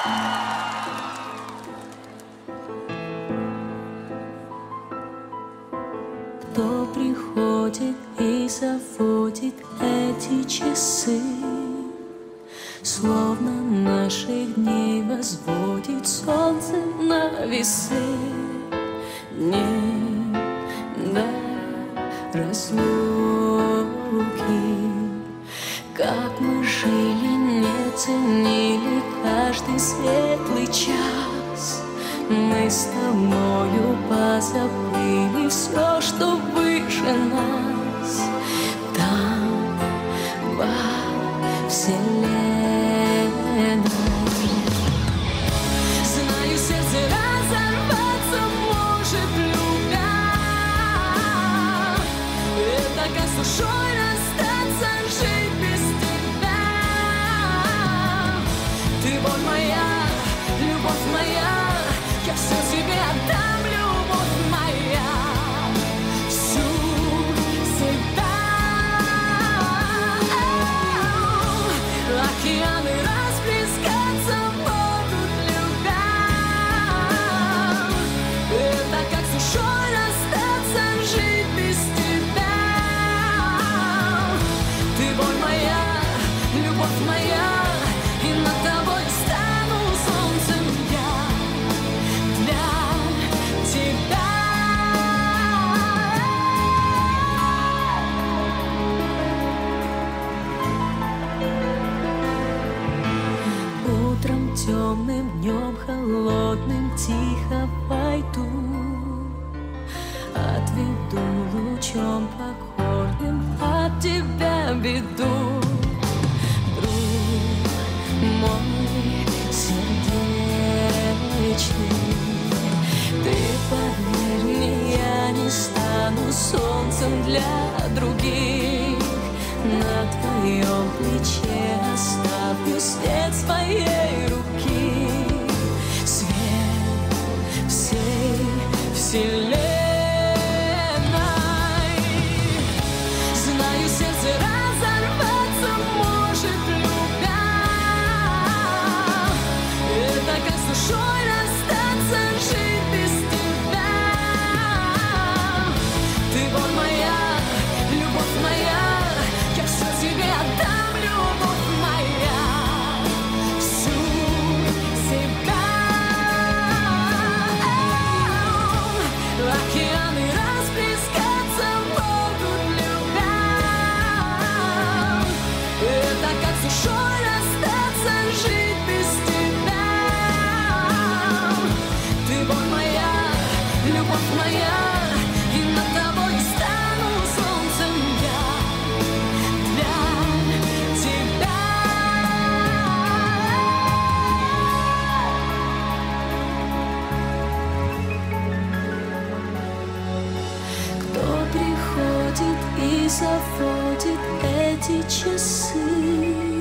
Кто приходит и заводит эти часы, словно наших дней возводит солнце на весы. Не до разлуки, как мы жили, не ценили каждый светлый час. Мы с тобою позабыли все, что выше нас. Там, во вселенной. Знаю, сердце разорваться может любя. Это как с душой расстаться, жить без тебя. Ты боль моя, любовь моя, я все тебе отдам, любовь моя, всю себя. Океаны расплескаться будут любя. Это как с душой расстаться, жить без тебя. Ты боль моя, любовь моя, и над тобой стану солнцем я. Утром темным, днем холодным тихо войду, отведу лучом покорным от тебя беду. Друг мой сердечный, ты поверь мне, я не стану солнцем для других. На твоем плече оставлю свет своей руки, свет всей вселенной. Знаю, сердце разорваться может любя. Это как с душой расстаться, жить без тебя. Ты боль моя, любовь моя, я все тебе отдам, любовь моя, всю себя. Океаны расплескаться будут любя. Это как с душой расстаться, жить без тебя. Ты боль моя, любовь моя, и над тобой стану солнцем я для тебя. Кто приходит и заводит эти часы,